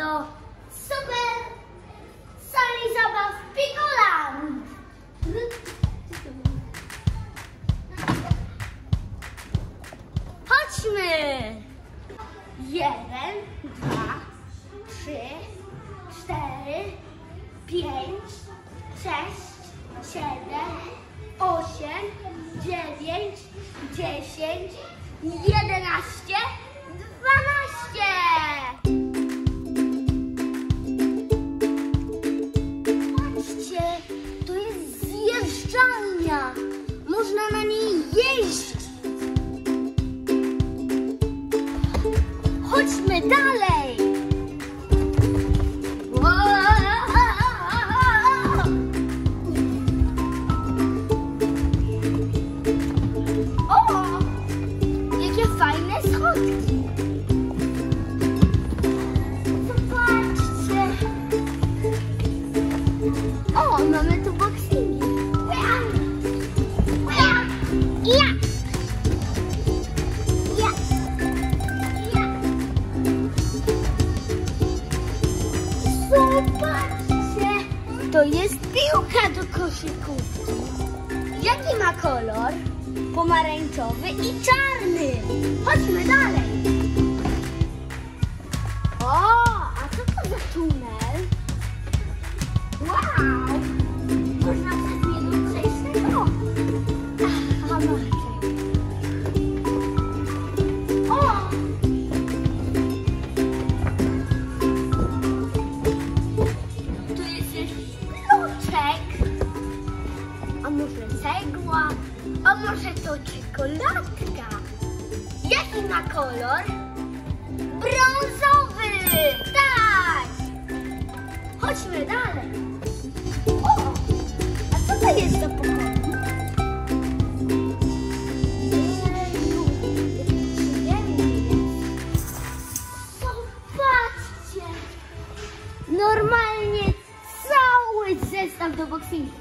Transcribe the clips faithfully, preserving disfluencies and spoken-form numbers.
do super sali zabaw Pikoland. Chodźmy! Jeden, dwa, trzy, cztery, pięć, sześć, siedem, osiem, dziewięć, dziesięć, jedenaście, dwanaście. Patrzcie, to jest zjeżdżalnia. Można na niej jeździć. Chodźmy dalej. O, jakie fajne schodki. Zobaczcie. O, mamy tu boksingi. Ja. Ja. Zobaczcie, to jest piłka do koszykówki. Jaki ma kolor? Pomarańczowy i czarny. Chodźmy dalej. O, a co to za tunel? Wow, można przez niego przejść na to. Aha, macie. O! A może cegła? A może to czekoladka? Jaki ma kolor? Brązowy! Tak! Chodźmy dalej. O! A co to jest za pokój? Zobaczcie! Normalnie cały zestaw do boksingu.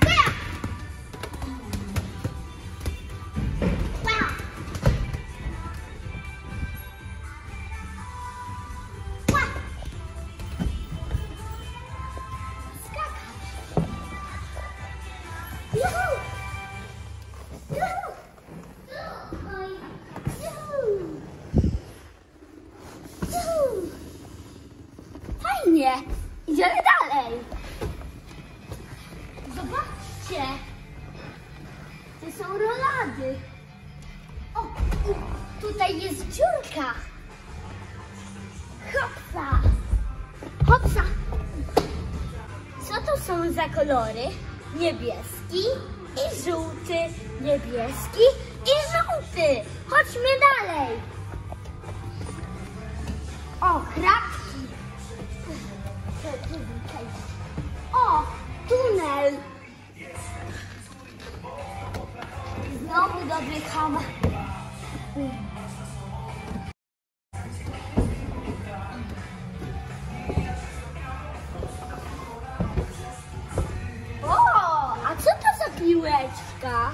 Fajnie, idziemy dalej. Zobaczcie, to są rolady. O, tutaj jest dziurka. Hopsa, hopsa. Co to są za kolory? Niebieski i żółty, niebieski i żółty. Chodźmy dalej. O, kratki. O, tunel. Znowu dobry kamer. O, a co to za piłeczka?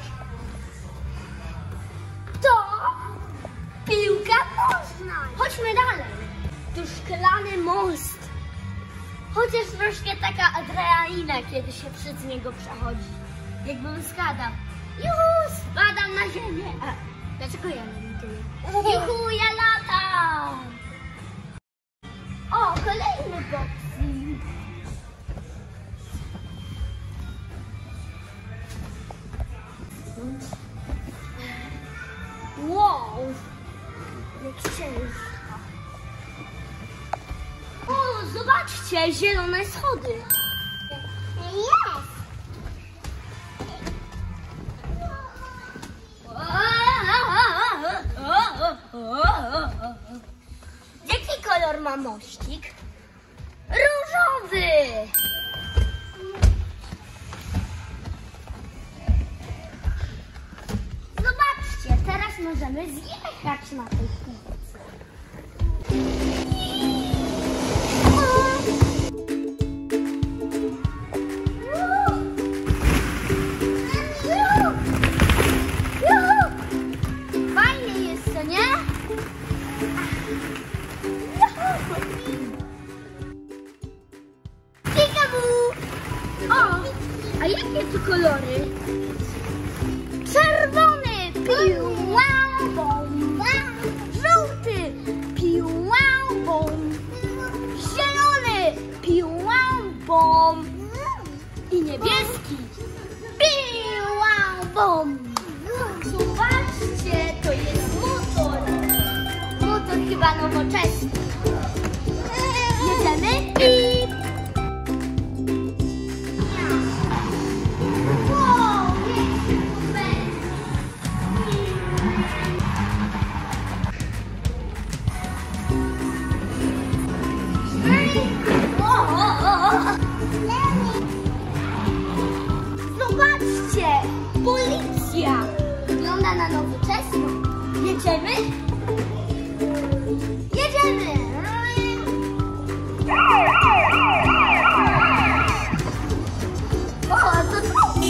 To piłka nożna. Chodźmy dalej. Tu szklany most. Chociaż troszkę taka adrenalina, kiedy się przez niego przechodzi. Jakbym skadał. Juhu, spadam na ziemię. A, dlaczego ja lamituję? Juhu, ja latam. O, kolejny boxing. Wow, jak ciężko. O, zobaczcie, zielone schody. Jest. Jaki kolor ma mościk? Różowy. Zobaczcie, teraz możemy zjechać na tej piłce. Fajnie jest, co nie? Czerwony, pił-wow, bom. Żółty, pił-wow, bom. Zielony, pił-wow, bom. I niebieski, pił-wow, bom. Zobaczcie, to jest motor. Motor chyba nowoczesny. Jedziemy i... Wow, zobaczcie, policja. Wygląda na nowoczesną. Jedziemy? Jedziemy! O, to tu!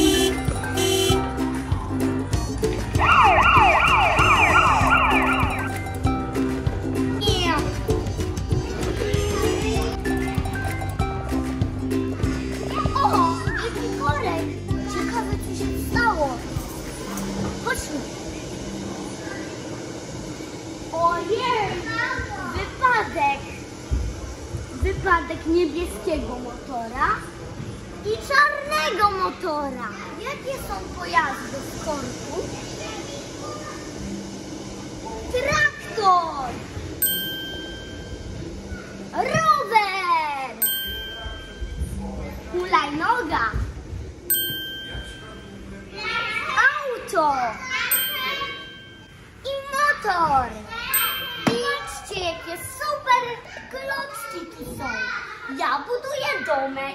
O, jaki korek! Ciekawe, co się stało. Chodźmy. Ojej! Wypadek! Wypadek niebieskiego motora i czarnego motora. Jakie są pojazdy w korku? Traktor! Rower! Hulajnoga! Auto! I motor! Patrzcie, jakie super klocki są. Ja buduję domek.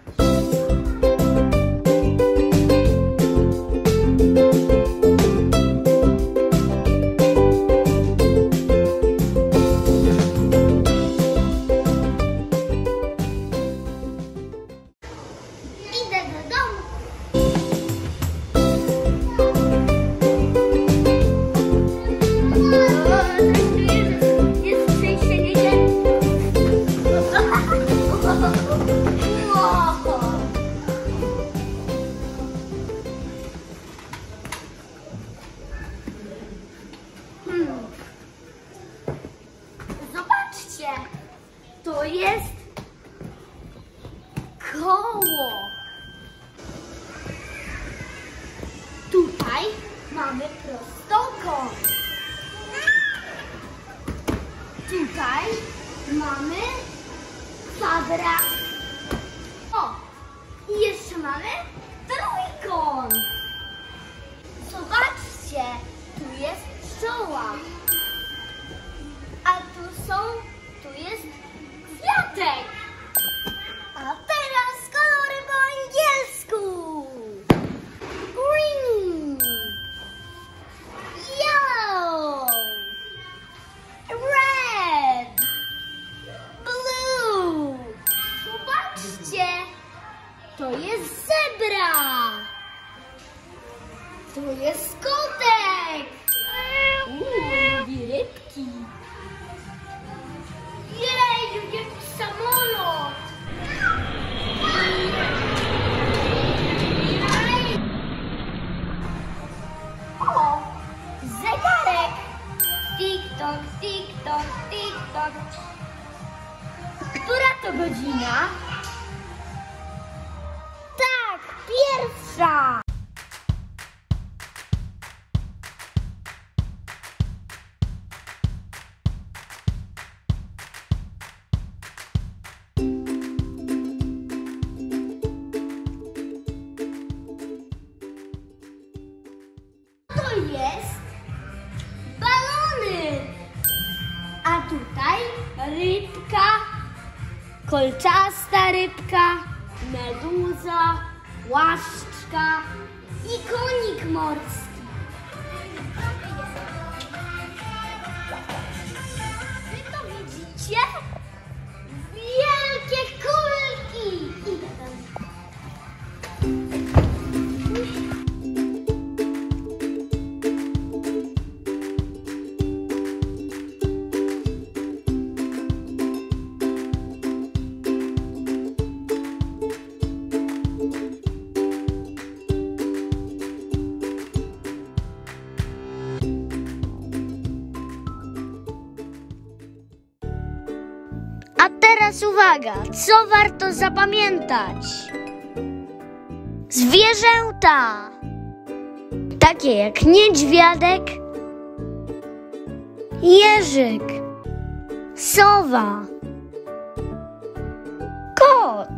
Idę do domu. Jest trzęsienie ziemi. Wow. Hmm. Zobaczcie, to jest koło. Tutaj mamy prostokąt. Tutaj mamy kwadrat. O, i jeszcze mamy trójkąt. Zobaczcie, tu jest pszczoła. A tu są, tu jest kwiatek. A teraz kolory po angielsku. Green, yellow, red, blue. Zobaczcie, to jest zebra. To jest kotek. Uuu, lubi rybki. Jej, jaki samolot. O, zegarek. Tik-tok, tik-tok, tik-tok. Która to godzina? Tak, pierwsza. To jest balony. A tutaj rybka, kolczasta rybka, meduza, łaszczka i konik morski. Wy to widzicie? Wielkie kulki. Idę tam. teraz uwaga, co warto zapamiętać? Zwierzęta, takie jak niedźwiadek, jeżyk, sowa, kot,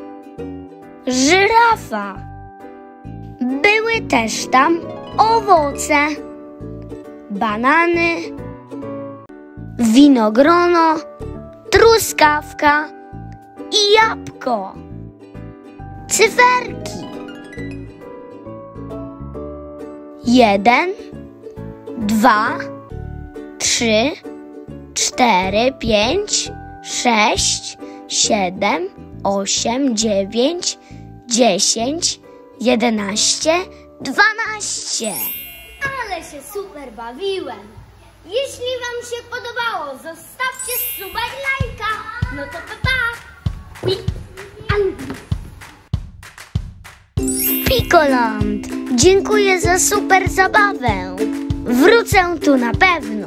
żyrafa. Były też tam owoce, banany, winogrono, truskawka i jabłko. Cyferki. Jeden, dwa, trzy, cztery, pięć, sześć, siedem, osiem, dziewięć, dziesięć, jedenaście, dwanaście. Ale się super bawiłem. Jeśli wam się podobało, zostawcie suba i lajka. No to pa, pa. Pikoland, dziękuję za super zabawę. Wrócę tu na pewno.